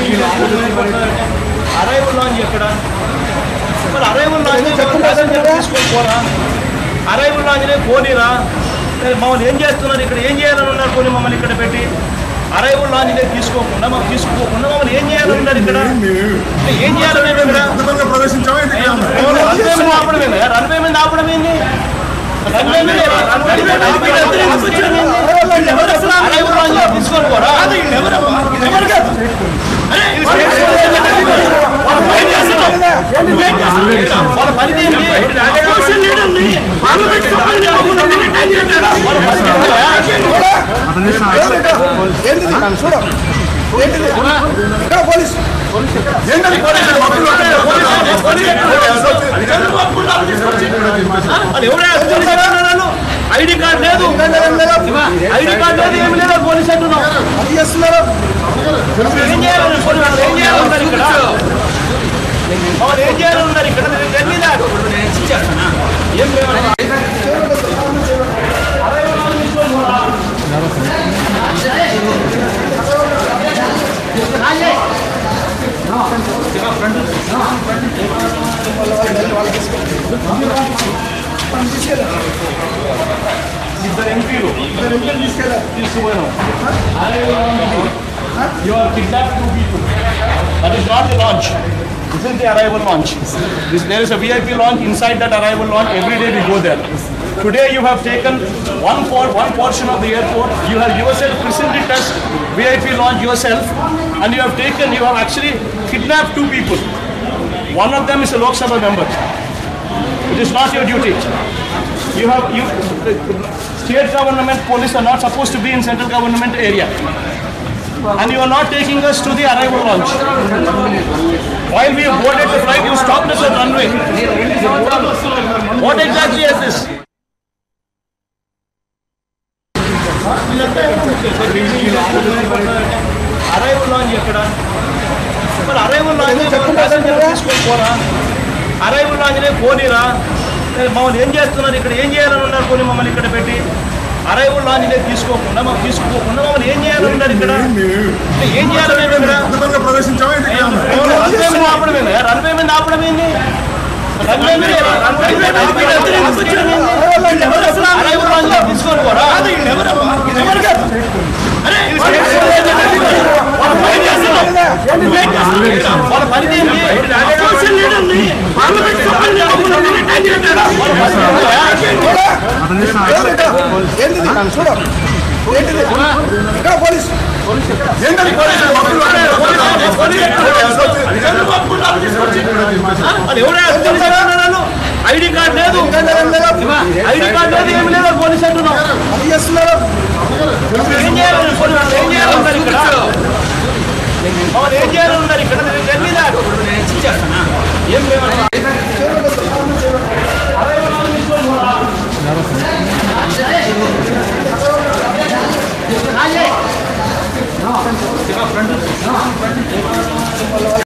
Arrival lounge ఎక్కడ మరి arrival lounge తీసుకొని పోరా అరైవల్ లాంజ్నే పోనీరా మమ్మల్ని ఏం చేస్తున్నారు ఇక్కడ ఏం చేయాలని ఉన్నారు పోనీ మమ్మల్ని ఇక్కడ పెట్టి అరైవల్ లాంజ్నే తీసుకోకుండా మమ్మల్ని ఏం చేయాలని ఉన్నారు ఇక్కడ ఏం చేయాలని రన్వే మీద ఆపడం ఏంది తీసుకొని పోరా వాళ్ళ పని ఐడి కార్డు లేదు ఏమి లేదు పోలీసు అంటున్నాం ఏం చేయాలన్నారు ఇక్కడ ఏం చేయాలన్నారు ఇక్కడ ఏం You are kidnapped 2 people. That is not the launch. This is the arrival launch. There is a VIP launch inside that arrival launch. Every day we go there. Today you have taken one portion of the airport. You have yourself christened it as VIP launch yourself, and you have actually kidnapped 2 people. One of them is a Lok Sabha member. It is not your duty. State government police are not supposed to be in central government area. And you are not taking us to the arrival launch. While we boarded the flight, you stopped us at runway. What exactly is this? Arrival launch ekkada? But arrival launch తీసుకొని పోరా arrival launch నే పోనీరా మమ్మల్ని ఏం చేస్తున్నారు ఇక్కడ ఏం చేయాలని ఉన్నారు పోనీ మమ్మల్ని ఇక్కడ పెట్టి అరైవల్ లాంజ్నే తీసుకోకుండా మమ్మల్ని ఏం చేయాలని ఉన్నారు ఇక్కడ ఏం చేయాలని రన్వే మీద ఆపడం ఏంది అరైవల్ లాంజ్ తీసుకొని పోరా వాళ్ళ పని ఐడి కార్డు లేదు ఏమి లేదు పోలీసు అంటున్నాం ఏం చేయాలన్నారు ఇక్కడ ఏం చేయాలన్నారు ఇక్కడ ఏం